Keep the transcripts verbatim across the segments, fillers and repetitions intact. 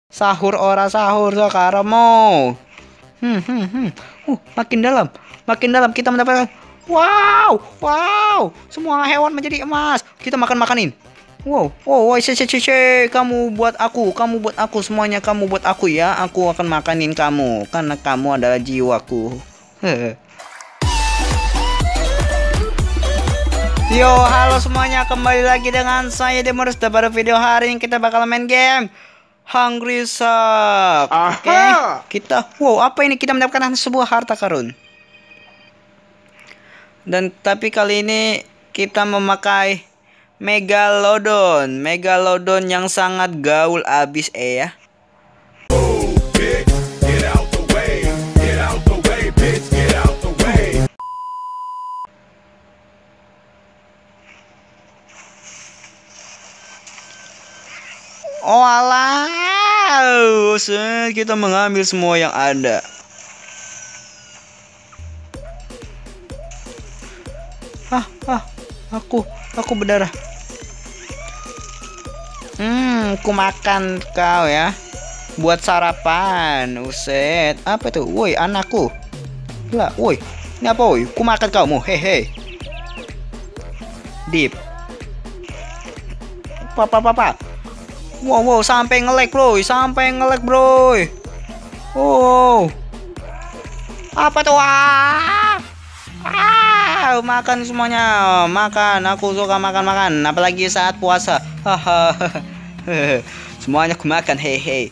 Sahur ora sahur sekarang mau. Hmm, hmm, hmm. Uh, makin dalam, makin dalam kita mendapatkan. Wow, wow, semua hewan menjadi emas. Kita makan makanin. Wow, wow, wow, se, se, se, se. Kamu buat aku, kamu buat aku, semuanya kamu buat aku ya. Aku akan makanin kamu karena kamu adalah jiwaku. Yo, halo semuanya, kembali lagi dengan saya Demorus. Dan pada video hari ini kita bakal main game Hungry Shark. Oke, okay. Kita, wow, apa ini? Kita mendapatkan sebuah harta karun. Dan tapi kali ini kita memakai Megalodon, Megalodon yang sangat gaul abis eh ya. Oh alah, kita mengambil semua yang ada. Ah, ah, aku, aku berdarah. Hmm, aku makan kau ya. Buat sarapan, uset. Apa tuh? Woi, anakku. Lah, woi. Ini apa, woi? Aku makan kamu, hehe. Deep. Papa, papa. Wow, wow, sampai nge-lag bro, sampai nge-lag bro. Oh, apa tuh? Ah, ah, makan semuanya, makan. Aku suka makan-makan, apalagi saat puasa. Haha, semuanya aku makan, hehe.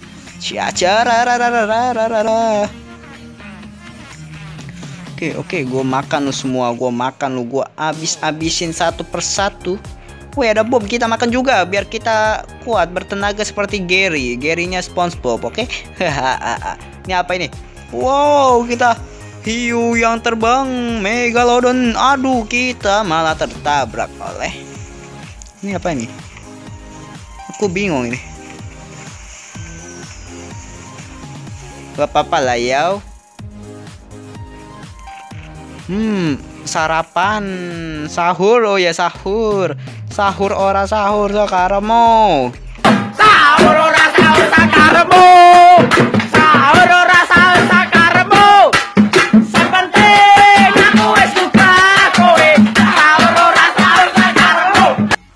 Oke, oke, gue makan lu semua, gue makan lu, gue abis-abisin satu persatu. Wih, ada Bob, kita makan juga biar kita kuat bertenaga seperti Gary. Garynya SpongeBob, oke? Okay? Ini apa ini? Wow, kita hiu yang terbang, Megalodon. Aduh, kita malah tertabrak oleh. Ini apa ini? Aku bingung ini. Gak apa-apa lah ya. Hmm, sarapan, sahur, oh ya sahur. Sahur ora sahur sekarang mau. Sahur ora sahur sekarang mau. Sahur ora sahur sekarang mau. Sepenting aku wis suka kowe. Sahur ora sahur sekarang mau.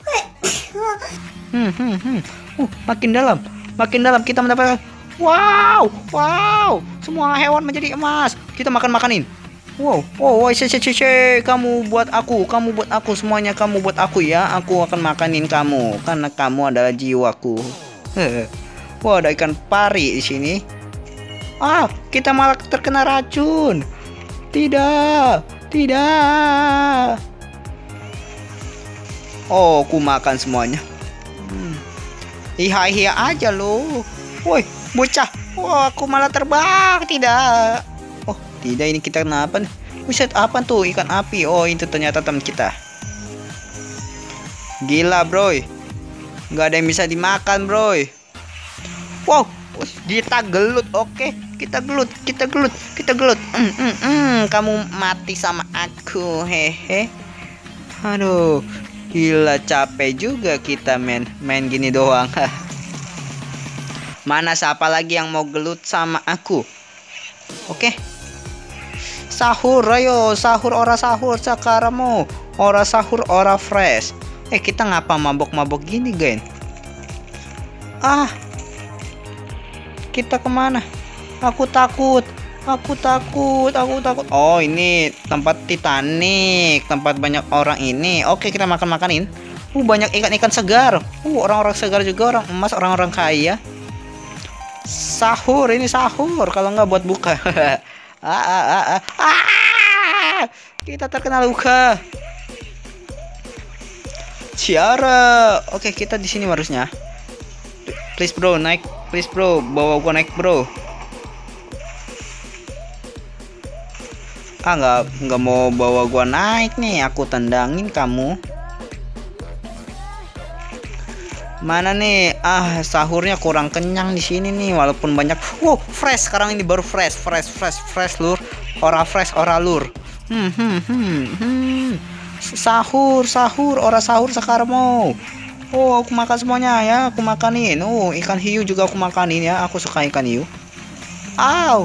Hmm, hmm, hmm. Uh, makin dalam, makin dalam kita mendapatkan. Wow, wow, semua hewan menjadi emas. Kita makan makanin. Wow, wow, wow, se, se, se, se. Kamu buat aku, kamu buat aku, semuanya kamu buat aku ya. Aku akan makanin kamu karena kamu adalah jiwaku. Wow, ada ikan pari di sini. Ah, kita malah terkena racun. Tidak, tidak. Oh, aku makan semuanya. Hmm. Iya-iya aja loh. Woi, bocah. Wah, aku malah terbang. Tidak. Oh, tidak, ini kita kenapa nih? Buset, apa tuh? Ikan api. Oh, itu ternyata teman kita. Gila, bro. Nggak ada yang bisa dimakan, bro. Wow, kita gelut. Oke, kita gelut, kita gelut, kita gelut. Mm, mm, mm. Kamu mati sama aku, hehe. Aduh, gila capek juga kita main main gini doang. Mana siapa lagi yang mau gelut sama aku? Oke. Sahur, ayo sahur ora sahur sekarang mau. Ora sahur ora fresh. Eh, kita ngapa mabok-mabok gini, gen? Ah, kita kemana? Aku takut, aku takut, aku takut. Oh, ini tempat Titanic, tempat banyak orang ini. Oke, kita makan-makanin. Uh, banyak ikan-ikan segar. Uh, orang-orang segar juga, orang emas, orang-orang kaya. Sahur, ini sahur. Kalau nggak buat buka. Ah, ah, ah, ah. Ah, kita terkena luka. Ciara. Oke, kita di sini harusnya. Please bro, naik. Please bro, bawa gua naik bro. Ah, nggak nggak mau bawa gua naik nih. Aku tendangin kamu. Mana nih? Ah, sahurnya kurang kenyang di sini nih, walaupun banyak. Wow, fresh sekarang ini baru fresh, fresh, fresh, fresh lur. Ora fresh, ora lur. Hmm, hmm, hmm, hmm. Sahur, sahur, ora sahur sekarang mau. Oh, aku makan semuanya ya, aku makanin. Oh, ikan hiu juga aku makanin ya. Aku suka ikan hiu. Aw.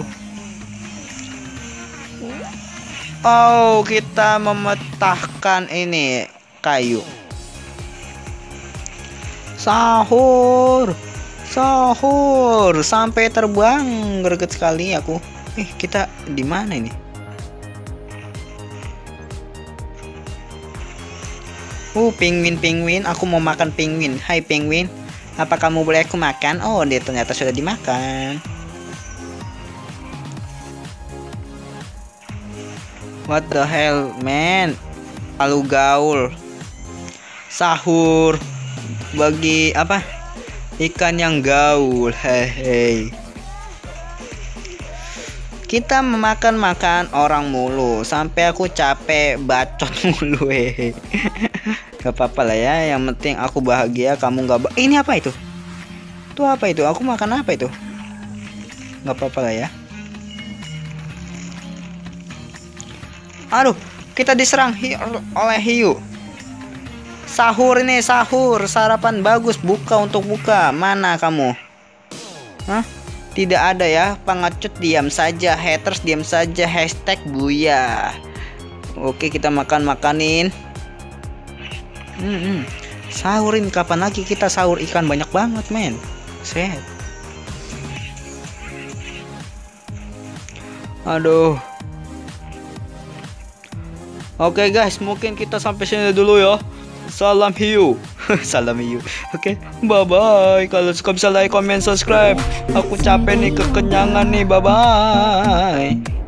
Oh, kita memetahkan ini kayu. Sahur. Sahur. Sampai terbang. Greget sekali aku. Eh, kita di mana ini? Uh, penguin, penguin. Aku mau makan penguin. Hai penguin. Apa kamu boleh aku makan? Oh, dia ternyata sudah dimakan. What the hell, man? Palu gaul. Sahur bagi apa? Ikan yang gaul. Hehe. Kita memakan-makan orang mulu sampai aku capek bacot mulu. Hehe. Gak apa-apa lah ya, yang penting aku bahagia, kamu gak ba eh, ini apa itu? Itu apa itu? Aku makan apa itu? Gak apa-apa lah ya. Aduh, kita diserang hi oleh hiu. Sahur ini, sahur, sarapan bagus, buka untuk buka. Mana kamu? Hah? Tidak ada ya, pengecut diam saja, haters diam saja, hashtag buya. Oke, kita makan-makanin. Hmm, hmm. Sahurin, kapan lagi kita sahur ikan banyak banget, men. Set. Aduh. Oke guys, mungkin kita sampai sini dulu ya. Salam hiu. Salam hiu. Oke, bye bye. Kalau suka bisa like, comment, subscribe. Aku capek nih, kekenyangan nih. Bye bye.